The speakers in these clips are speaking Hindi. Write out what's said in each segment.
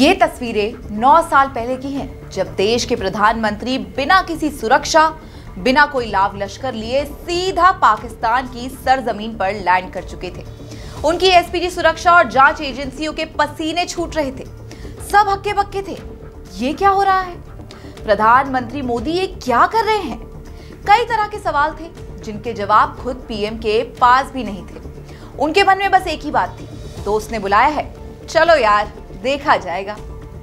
ये तस्वीरें 9 साल पहले की हैं, जब देश के प्रधानमंत्री बिना किसी सुरक्षा, बिना कोई लाव लश्कर लिए सीधा पाकिस्तान की सरजमीन पर लैंड कर चुके थे। उनकी एसपीजी सुरक्षा और जांच एजेंसियों के पसीने छूट रहे थे। सब हक्के बक्के थे। ये क्या हो रहा है? प्रधानमंत्री मोदी ये क्या कर रहे हैं? कई तरह के सवाल थे जिनके जवाब खुद पीएम के पास भी नहीं थे। उनके मन में बस एक ही बात थी, दोस्त ने बुलाया है, चलो यार देखा जाएगा।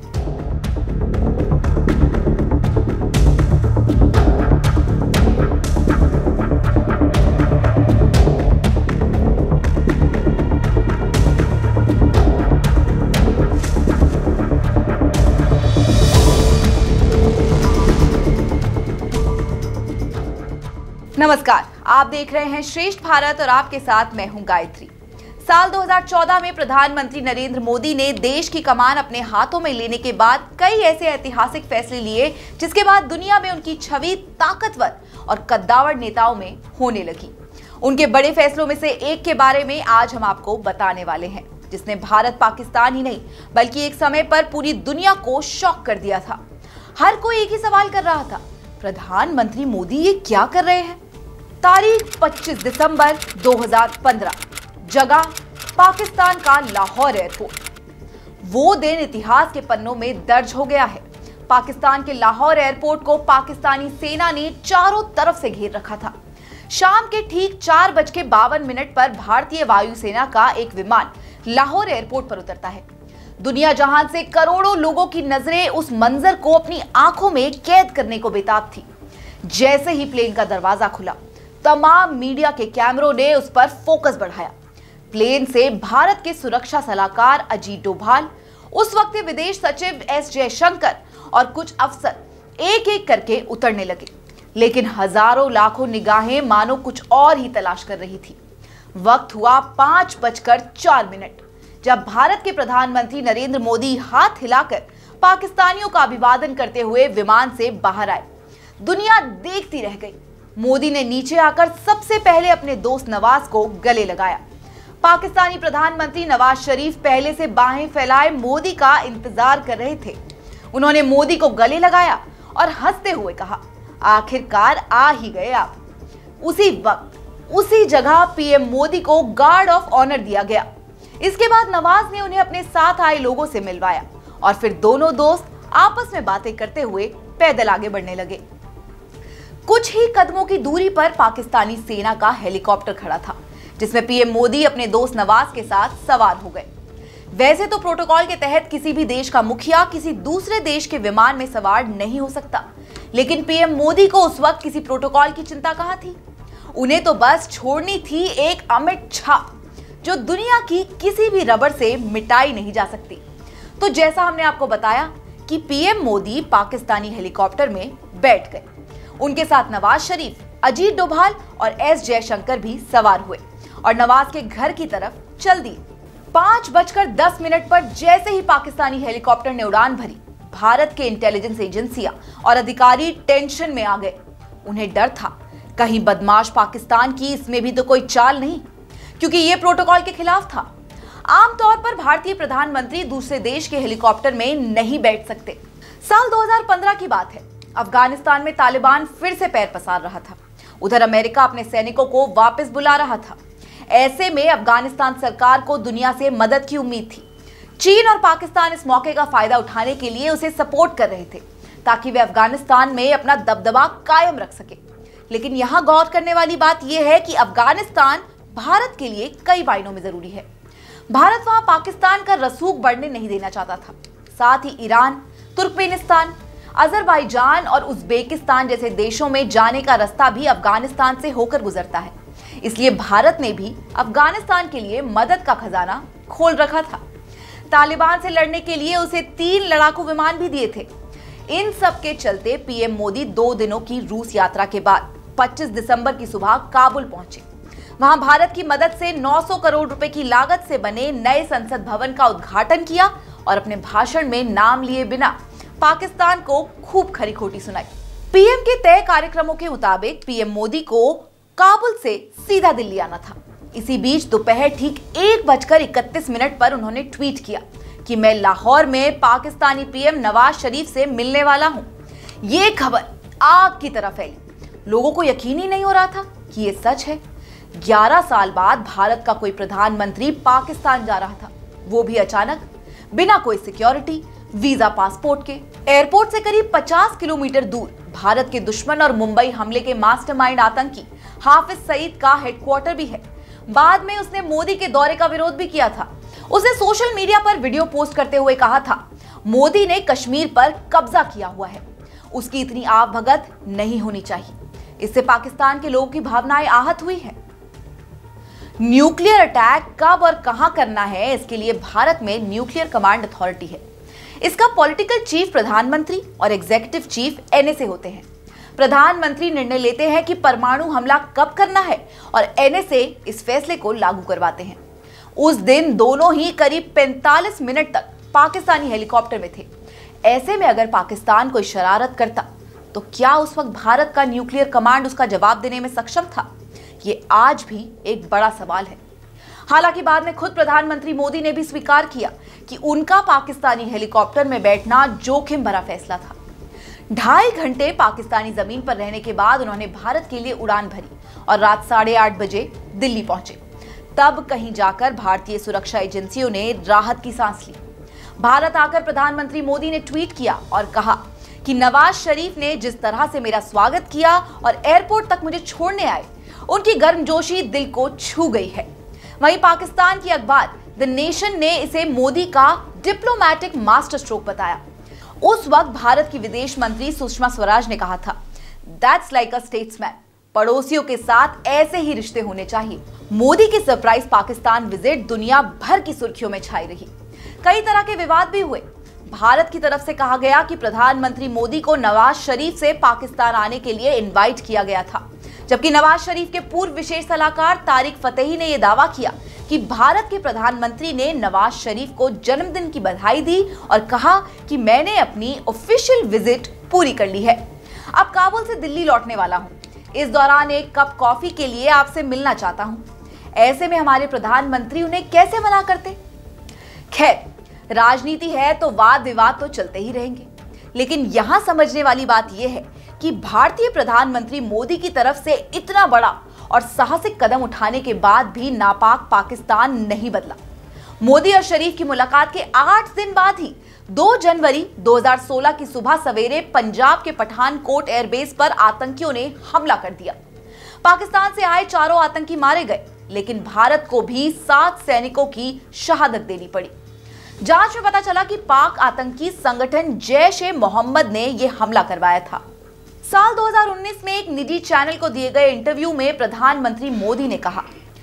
नमस्कार, आप देख रहे हैं श्रेष्ठ भारत और आपके साथ मैं हूं गायत्री। साल 2014 में प्रधानमंत्री नरेंद्र मोदी ने देश की कमान अपने हाथों में लेने के बाद कई ऐसे ऐतिहासिक फैसले लिए जिसके बाद दुनिया में उनकी छवि ताकतवर और कद्दावर नेताओं में होने लगी। उनके बड़े फैसलों में से एक के बारे में आज हम आपको बताने वाले हैं, जिसने भारत पाकिस्तान ही नहीं बल्कि एक समय पर पूरी दुनिया को शॉक कर दिया था। हर कोई एक ही सवाल कर रहा था, प्रधानमंत्री मोदी ये क्या कर रहे हैं? तारीख 25 दिसंबर 2015, जगह पाकिस्तान का लाहौर एयरपोर्ट। वो दिन इतिहास के पन्नों में दर्ज हो गया है। पाकिस्तान के लाहौर एयरपोर्ट को पाकिस्तानी सेना ने चारों तरफ से घेर रखा था। शाम के ठीक 4:52 पर भारतीय वायुसेना का एक विमान लाहौर एयरपोर्ट पर उतरता है। दुनिया जहां से करोड़ों लोगों की नजरें उस मंजर को अपनी आंखों में कैद करने को बेताब थी। जैसे ही प्लेन का दरवाजा खुला, तमाम मीडिया के कैमरों ने उस पर फोकस बढ़ाया। प्लेन से भारत के सुरक्षा सलाहकार अजीत डोभाल, उस वक्त के विदेश सचिव एस जयशंकर और कुछ अफसर एक एक करके उतरने लगे, लेकिन हजारों लाखों निगाहें मानो कुछ और ही तलाश कर रही थी। वक्त हुआ 5:04, जब भारत के प्रधानमंत्री नरेंद्र मोदी हाथ हिलाकर पाकिस्तानियों का अभिवादन करते हुए विमान से बाहर आए। दुनिया देखती रह गई। मोदी ने नीचे आकर सबसे पहले अपने दोस्त नवाज को गले लगाया। पाकिस्तानी प्रधानमंत्री नवाज शरीफ पहले से बाहें फैलाए मोदी का इंतजार कर रहे थे। उन्होंने मोदी को गले लगाया और हंसते हुए कहा, आखिरकार आ ही गए आप। उसी वक्त उसी जगह पीएम मोदी को गार्ड ऑफ ऑनर दिया गया। इसके बाद नवाज ने उन्हें अपने साथ आए लोगों से मिलवाया और फिर दोनों दोस्त आपस में बातें करते हुए पैदल आगे बढ़ने लगे। कुछ ही कदमों की दूरी पर पाकिस्तानी सेना का हेलीकॉप्टर खड़ा था, जिसमें पीएम मोदी अपने दोस्त नवाज के साथ सवार हो गए। वैसे तो प्रोटोकॉल के तहत किसी भी देश का मुखिया किसी दूसरे देश के विमान में सवार नहीं हो सकता, लेकिन पीएम मोदी को उस वक्त किसी प्रोटोकॉल की चिंता कहां थी। उन्हें तो बस छोड़नी थी एक अमिट छाप, जो दुनिया की किसी भी रबड़ से मिटाई नहीं जा सकती। तो जैसा हमने आपको बताया कि पीएम मोदी पाकिस्तानी हेलीकॉप्टर में बैठ गए। उनके साथ नवाज शरीफ, अजीत डोभाल और एस जयशंकर भी सवार हुए और नवाज के घर की तरफ चल दिए। 5:10 पर जैसे ही पाकिस्तानी हेलीकॉप्टर ने उड़ान भरी, भारत के इंटेलिजेंस एजेंसियां और अधिकारी टेंशन में आ गए। उन्हें डर था, कहीं बदमाश पाकिस्तान की इसमें भी तो कोई चाल नहीं, क्योंकि यह प्रोटोकॉल के खिलाफ था। आमतौर पर भारतीय प्रधानमंत्री दूसरे देश के हेलीकॉप्टर में नहीं बैठ सकते। साल 2015 की बात है। अफगानिस्तान में तालिबान फिर से पैर पसार रहा था। उधर अमेरिका अपने सैनिकों को वापस बुला रहा था। ऐसे में अफगानिस्तान सरकार को दुनिया से मदद की उम्मीद थी। चीन और पाकिस्तान इस मौके का फायदा उठाने के लिए उसे सपोर्ट कर रहे थे, ताकि वे अफगानिस्तान में अपना दबदबा कायम रख सके। लेकिन यहां गौर करने वाली बात यह है कि अफगानिस्तान भारत के लिए कई मायनों में जरूरी है। भारत वहां पाकिस्तान का रसूख बढ़ने नहीं देना चाहता था। साथ ही ईरान, तुर्कमेनिस्तान, अजरबैजान और उज्बेकिस्तान जैसे देशों में जाने का रास्ता भी अफगानिस्तान से होकर गुजरता है। इसलिए भारत ने भी अफगानिस्तान के लिए मदद का खजाना खोल रखा था। तालिबान से लड़ने के लिए उसे 3 लड़ाकू विमान भी दिए थे। इन सब के चलते पीएम मोदी 2 दिनों की रूस यात्रा के बाद 25 दिसंबर की सुबह काबुल पहुंचे। वहां भारत की मदद से 900 करोड़ रुपए की लागत से बने नए संसद भवन का उद्घाटन किया और अपने भाषण में नाम लिए बिना पाकिस्तान को खूब खरी खोटी सुनाई। पीएम के तय कार्यक्रमों के मुताबिक पीएम मोदी को काबुल से सीधा दिल्ली आना था। इसी बीच दोपहर ठीक 1:31 पर उन्होंने ट्वीट किया कि मैं लाहौर में पाकिस्तानी पीएम नवाज शरीफ से मिलने वाला हूं। ये खबर आग की तरह फैली। लोगों को यकीन ही नहीं हो रहा था कि ये सच है। 11 साल बाद भारत का कोई प्रधानमंत्री पाकिस्तान जा रहा था, वो भी अचानक, बिना कोई सिक्योरिटी, वीजा, पासपोर्ट के। एयरपोर्ट से करीब 50 किलोमीटर दूर भारत के दुश्मन और मुंबई हमले के मास्टरमाइंड आतंकी हाफिज सईद का हेडक्वार्टर भी है। बाद में उसने मोदी के दौरे का विरोध भी किया था। उसने सोशल मीडिया पर वीडियो पोस्ट करते हुए कहा था, मोदी ने कश्मीर पर कब्जा किया हुआ है, उसकी इतनी आवभगत नहीं होनी चाहिए। इससे पाकिस्तान के लोगों की भावनाएं आहत हुई है। न्यूक्लियर अटैक कब और कहां करना है, इसके लिए भारत में न्यूक्लियर कमांड अथॉरिटी है। इसका पॉलिटिकल चीफ प्रधानमंत्री और एग्जीक्यूटिव चीफ एनएसए होते हैं। प्रधानमंत्री निर्णय लेते हैं कि परमाणु हमला कब करना है और एनएसए इस फैसले को लागू करवाते हैं। उस दिन दोनों ही करीब 45 मिनट तक पाकिस्तानी हेलीकॉप्टर में थे। ऐसे में अगर पाकिस्तान कोई शरारत करता तो क्या उस वक्त भारत का न्यूक्लियर कमांड उसका जवाब देने में सक्षम था? ये आज भी एक बड़ा सवाल है। हालांकि बाद में खुद प्रधानमंत्री मोदी ने भी स्वीकार किया कि उनका पाकिस्तानी हेलीकॉप्टर में बैठना जोखिम भरा फैसला था। 2.5 घंटे पाकिस्तानी जमीन पर रहने के बाद उन्होंने भारत के लिए उड़ान भरी और रात 8:30 बजे दिल्ली पहुंचे। तब कहीं जाकर भारतीय सुरक्षा एजेंसियों ने राहत की सांस ली। भारत आकर प्रधानमंत्री मोदी ने ट्वीट किया और कहा कि नवाज शरीफ ने जिस तरह से मेरा स्वागत किया और एयरपोर्ट तक मुझे छोड़ने आए, उनकी गर्मजोशी दिल को छू गई है। वहीं पाकिस्तान की अखबार द नेशन ने इसे मोदी का डिप्लोमैटिक मास्टर स्ट्रोक बताया। उस वक्त भारत की विदेश मंत्री सुषमा स्वराज ने कहा था, दैट्स लाइक अ स्टेट्समैन, पड़ोसियों के साथ ऐसे ही रिश्ते होने चाहिए। मोदी की सरप्राइज पाकिस्तान विजिट दुनिया भर की सुर्खियों में छाई रही। कई तरह के विवाद भी हुए। भारत की तरफ से कहा गया कि प्रधानमंत्री मोदी को नवाज शरीफ से पाकिस्तान आने के लिए इनवाइट किया गया था, जबकि नवाज शरीफ के पूर्व विशेष सलाहकार तारिक फतेही ने यह दावा किया कि भारत के प्रधानमंत्री ने नवाज शरीफ को जन्मदिन की बधाई दी और कहा कि मैंने अपनी ऑफिशियल विजिट पूरी कर ली है, अब काबुल से दिल्ली लौटने वाला हूं। इस दौरान एक कप कॉफी के लिए आपसे मिलना चाहता हूं। ऐसे में हमारे प्रधानमंत्री उन्हें कैसे मना करते? खैर, राजनीति है तो वाद विवाद तो चलते ही रहेंगे, लेकिन यहां समझने वाली बात यह है कि भारतीय प्रधानमंत्री मोदी की तरफ से इतना बड़ा और साहसिक कदम उठाने के बाद भी नापाक पाकिस्तान नहीं बदला। मोदी और शरीफ की मुलाकात के 8 दिन बाद ही 2 जनवरी 2016 की सुबह सवेरे पंजाब के पठानकोट एयरबेस पर आतंकियों ने हमला कर दिया। पाकिस्तान से आए 4 आतंकी मारे गए, लेकिन भारत को भी 7 सैनिकों की शहादत देनी पड़ी। जांच में पता चला कि पाक आतंकी संगठन जैश-ए-मोहम्मद ने यह हमला करवाया था। साल 2019 में एक निजी चैनल को दिए गए इंटरव्यू में प्रधानमंत्री मोदी ने कहा,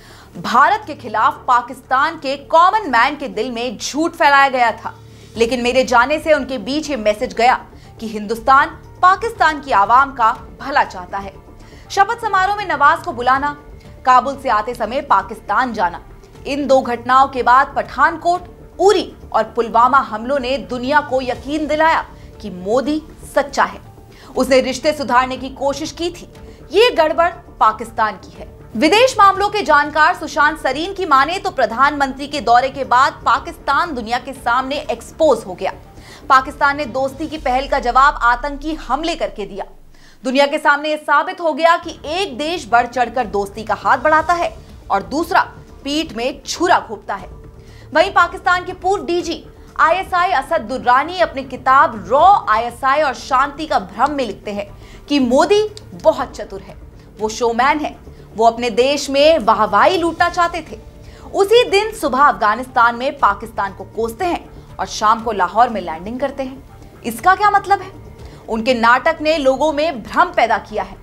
भारत के खिलाफ पाकिस्तान के कॉमन मैन के दिल में झूठ फैलाया गया था, लेकिन मेरे जाने से उनके बीच ये मैसेज गया कि हिंदुस्तान पाकिस्तान की आवाम का भला चाहता है। शपथ समारोह में नवाज को बुलाना, काबुल से आते समय पाकिस्तान जाना, इन 2 घटनाओं के बाद पठानकोट, उरी और पुलवामा हमलों ने दुनिया को यकीन दिलाया कि मोदी सच्चा है। उसने रिश्ते सुधारने की कोशिश की थी। ये गड़बड़ पाकिस्तान की है। विदेश मामलों के जानकार सुशांत सरीन की माने तो प्रधानमंत्री के दौरे के बाद पाकिस्तान दुनिया के सामने एक्सपोज हो गया। पाकिस्तान ने दोस्ती की पहल का जवाब आतंकी हमले करके दिया। दुनिया के सामने यह साबित हो गया कि एक देश बढ़ चढ़कर दोस्ती का हाथ बढ़ाता है और दूसरा पीठ में छुरा घोंपता है। वहीं पाकिस्तान के पूर्व डीजी आईएसआई असद दुर्रानी अपनी किताब रॉ आईएसआई और शांति का भ्रम में लिखते हैं कि मोदी बहुत चतुर है, वो शोमैन है, वो अपने देश में वाहवाही लूटना चाहते थे। उसी दिन सुबह अफगानिस्तान में पाकिस्तान को कोसते हैं और शाम को लाहौर में लैंडिंग करते हैं। इसका क्या मतलब है? उनके नाटक ने लोगों में भ्रम पैदा किया है।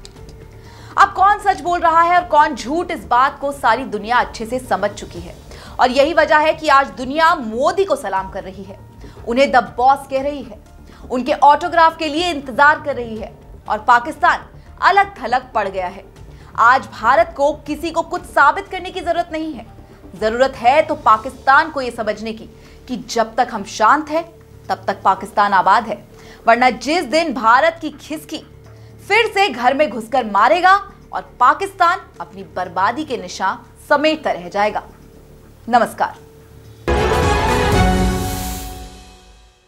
अब कौन सच बोल रहा है और कौन झूठ, इस बात को सारी दुनिया अच्छे से समझ चुकी है और यही वजह है कि आज दुनिया मोदी को सलाम कर रही है, उन्हें द बॉस कह रही है, उनके ऑटोग्राफ के लिए इंतजार कर रही है और पाकिस्तान अलग थलग पड़ गया है। आज भारत को किसी को कुछ साबित करने की जरूरत नहीं है। जरूरत है तो पाकिस्तान को यह समझने की कि जब तक हम शांत हैं तब तक पाकिस्तान आबाद है, वरना जिस दिन भारत की खिसकी फिर से घर में घुसकर मारेगा और पाकिस्तान अपनी बर्बादी के निशान समेटता रह जाएगा। नमस्कार।